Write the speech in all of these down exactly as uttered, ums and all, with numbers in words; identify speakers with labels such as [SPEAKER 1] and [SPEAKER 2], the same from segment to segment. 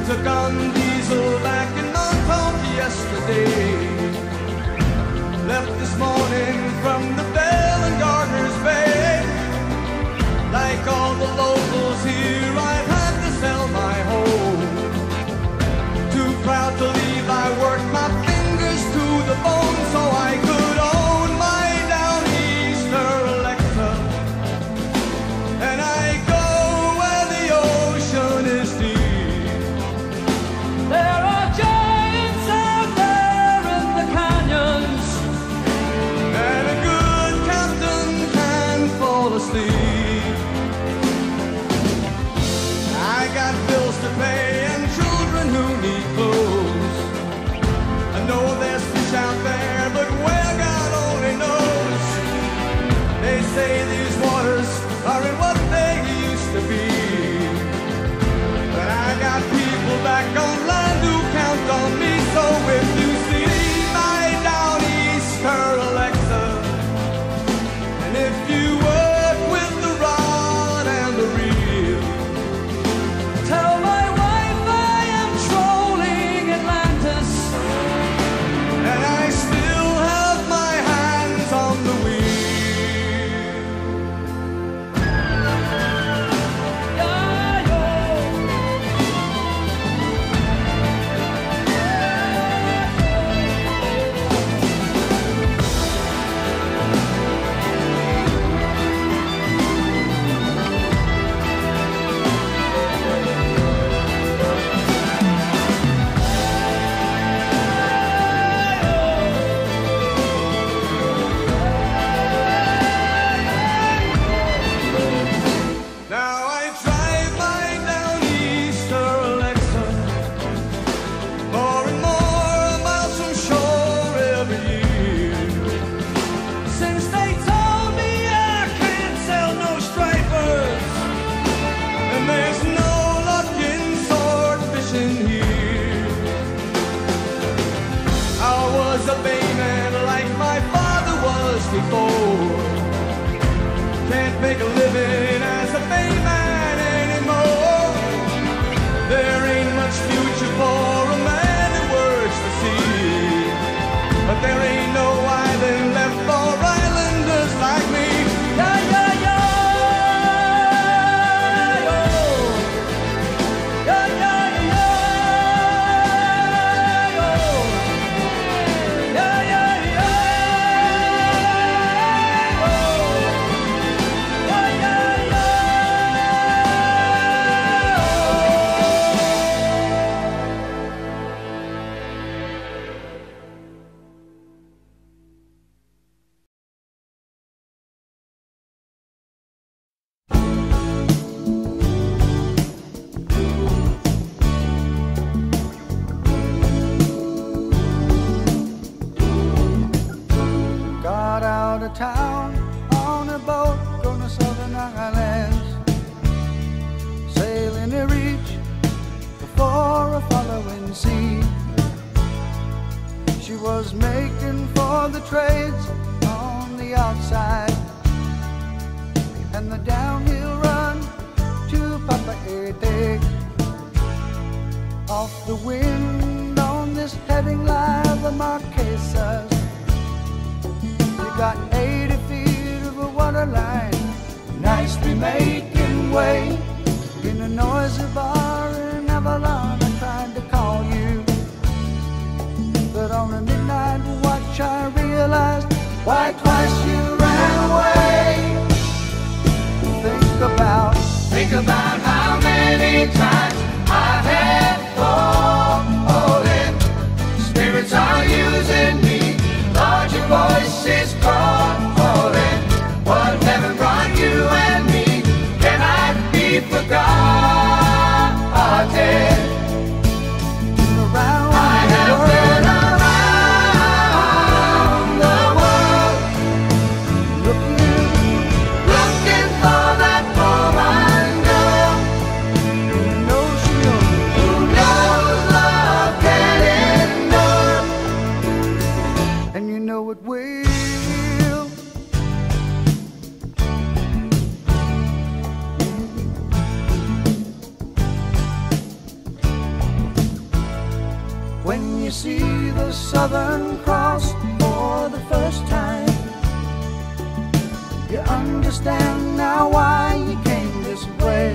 [SPEAKER 1] took on diesel back in Montauk yesterday. Left this morning from the Bell and Gardner's Bay. Like all the locals here, I've had to sell my home. Too proud to leave, I worked my fingers to the bone so I could own my down easter Alexa. And I go where the ocean is deep. There are giants out there in the canyons, and a good captain can fall asleep. I got bills to pay and children who need clothes. I know there's fish out there, but where God only knows. They say these waters are in what they used to be, but I got people back on land who count on me. So if you see my down easter Alexa, and if you work with the rod and the reel, tell my wife I am trolling Atlantis, and I still have my hands on the wheel. Now I drive my down easter Alexa more and more miles from shore every year. Since they told me I can't sell no stripers, and there's no luck in sword fishing here. I was a bayman like my father was before. Can't make a living as a bayman anymore. There ain't much future for a man who works the sea, but there ain't no island left for islanders like me. Yeah, yeah, yeah, yo. Yeah, yeah, yeah, yo. Yeah, yeah, yeah, yo.
[SPEAKER 2] Got out of town on a boat, going to southern islands, sailing to reach before a following sea. She was making for the trades on the outside, and the downhill run to Papa Ede. Off the wind on this heading line, the Marquesas. You got eighty feet of a water line, nicely making way. In a noisy bar in Avalon, I tried to call you, but on a midnight watch I realized why twice you ran away. Think about, think about how many times I've had falling. Spirits are using me, Lord, your voice is calling. What heaven brought you and me cannot be you see the Southern Cross for the first time, you understand now why you came this way.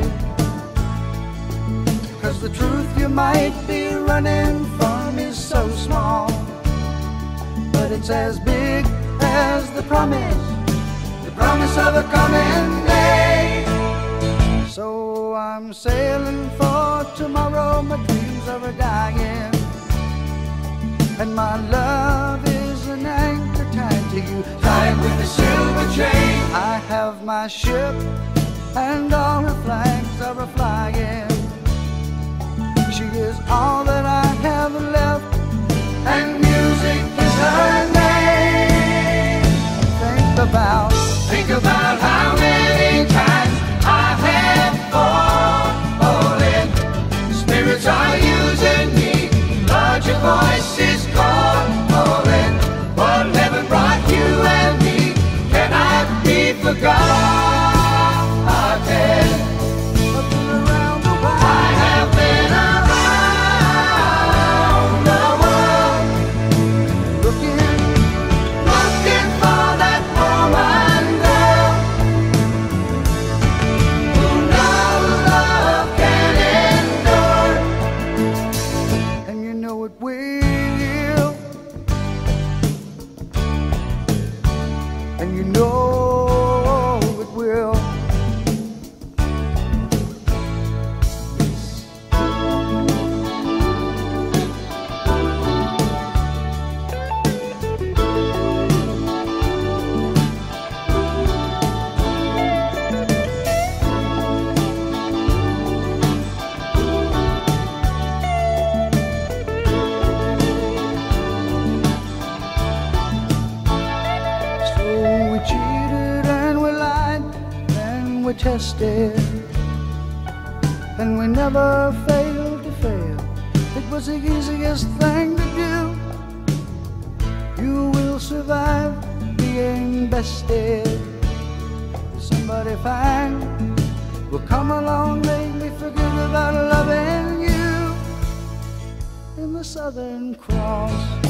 [SPEAKER 2] Cause the truth you might be running from is so small, but it's as big as the promise, the promise of a coming day. So I'm sailing for tomorrow, my dreams are a-dying, and my love is an anchor tied to you, tied with a silver chain. I have my ship and all her flags are a-flying. She is all that I have left, and music is her name. Think about, think about how many times I have fallen. Spirits are using me, Lord, your voice is calling. What heaven brought you and me cannot be forgotten. I have been around the world, looking, looking for that woman girl who no love can endure, and you know it will, and you know it will. Tested, and we never failed to fail. It was the easiest thing to do. You will survive being bested. Somebody fine will come along, make me forget about loving you. In the Southern Cross